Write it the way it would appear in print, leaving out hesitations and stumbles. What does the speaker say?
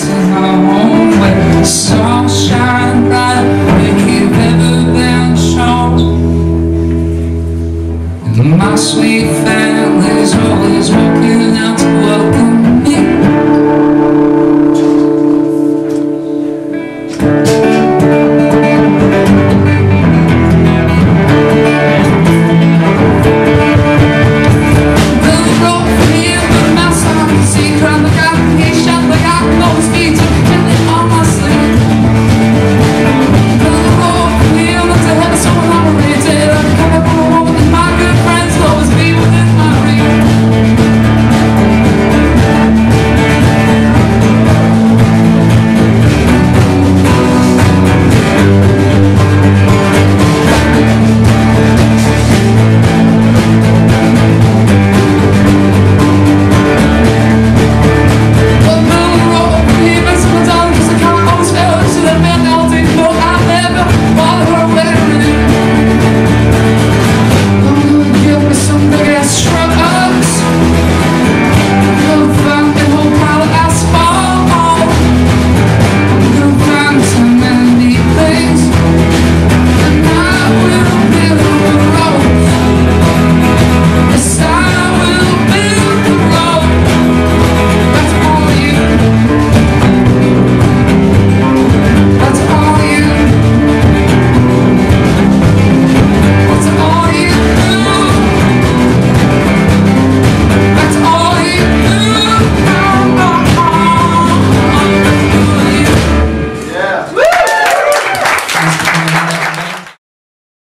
to my home where the stars shine bright, where you've ever been shown. And my sweet family's always walking out to welcome